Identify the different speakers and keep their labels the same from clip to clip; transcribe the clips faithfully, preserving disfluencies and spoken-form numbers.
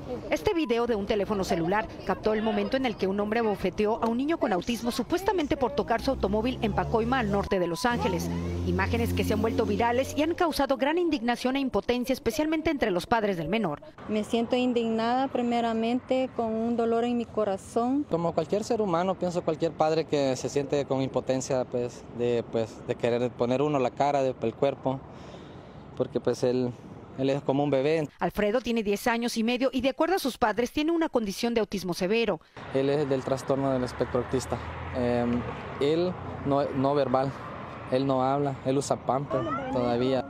Speaker 1: Este video de un teléfono celular captó el momento en el que un hombre abofeteó a un niño con autismo supuestamente por tocar su automóvil en Pacoima, al norte de Los Ángeles. Imágenes que se han vuelto virales y han causado gran indignación e impotencia, especialmente entre los padres del menor.
Speaker 2: Me siento indignada primeramente, con un dolor en mi corazón.
Speaker 3: Como cualquier ser humano, pienso cualquier padre que se siente con impotencia pues, de, pues, de querer poner uno la cara, de, el cuerpo, porque pues él... Él es como un bebé.
Speaker 1: Alfredo tiene diez años y medio y de acuerdo a sus padres tiene una condición de autismo severo.
Speaker 3: Él es del trastorno del espectro autista. Eh, él no, no verbal, él no habla, él usa pamper todavía.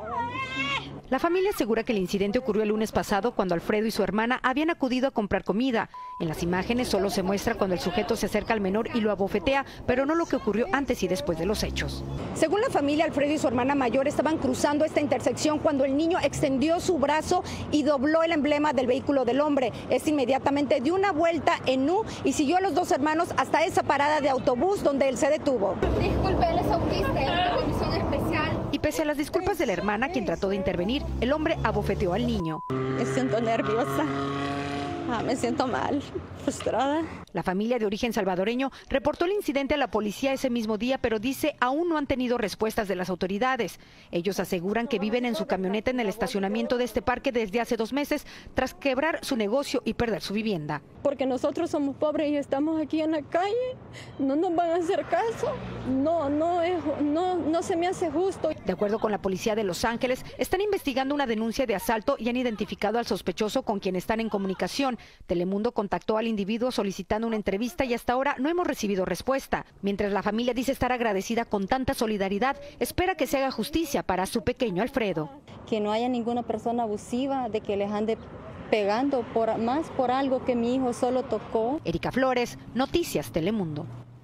Speaker 1: La familia asegura que el incidente ocurrió el lunes pasado cuando Alfredo y su hermana habían acudido a comprar comida. En las imágenes solo se muestra cuando el sujeto se acerca al menor y lo abofetea, pero no lo que ocurrió antes y después de los hechos.
Speaker 4: Según la familia, Alfredo y su hermana mayor estaban cruzando esta intersección cuando el niño extendió su brazo y dobló el emblema del vehículo del hombre. Este inmediatamente dio una vuelta en U y siguió a los dos hermanos hasta esa parada de autobús donde él se detuvo.
Speaker 5: Disculpe, él es autista, es una condición especial.
Speaker 1: Y pese a las disculpas de la hermana, quien trató de intervenir, el hombre abofeteó al niño.
Speaker 2: Me siento nerviosa, ah, me siento mal, frustrada.
Speaker 1: La familia de origen salvadoreño reportó el incidente a la policía ese mismo día, pero dice aún no han tenido respuestas de las autoridades. Ellos aseguran que viven en su camioneta en el estacionamiento de este parque desde hace dos meses, tras quebrar su negocio y perder su vivienda.
Speaker 2: Porque nosotros somos pobres y estamos aquí en la calle, no nos van a hacer caso, no, no, es, no, no se me hace justo.
Speaker 1: De acuerdo con la policía de Los Ángeles, están investigando una denuncia de asalto y han identificado al sospechoso con quien están en comunicación. Telemundo contactó al individuo solicitando una entrevista y hasta ahora no hemos recibido respuesta. Mientras la familia dice estar agradecida con tanta solidaridad, espera que se haga justicia para su pequeño Alfredo.
Speaker 2: Que no haya ninguna persona abusiva, de que les ande pegando por más por algo que mi hijo solo tocó.
Speaker 1: Erika Flores, Noticias Telemundo.